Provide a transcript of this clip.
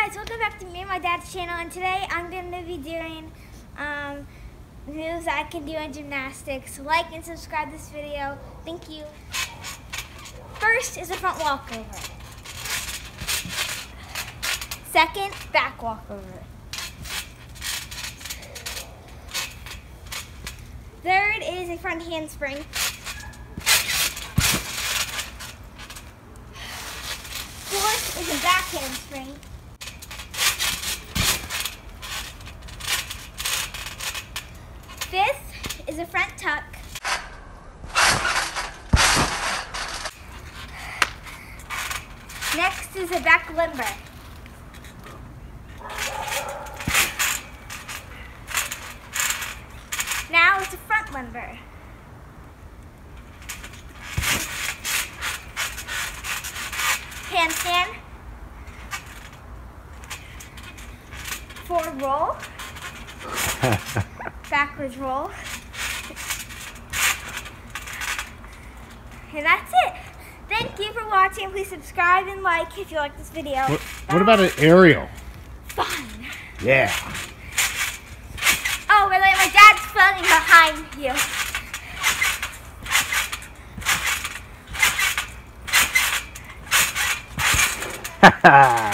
guys, welcome back to me and my dad's channel, and today I'm going to be doing moves I can do in gymnastics. Like and subscribe this video. Thank you. First is a front walkover. Second, back walkover. Third is a front handspring. Fourth is a back handspring. Fifth is a front tuck. Next is a back limber. Now it's a front limber. Handstand. Forward roll. Backwards roll. And that's it. Thank you for watching. Please subscribe and like if you like this video. What about an aerial? Fun. Yeah. Oh, by the way, my dad's filming behind you.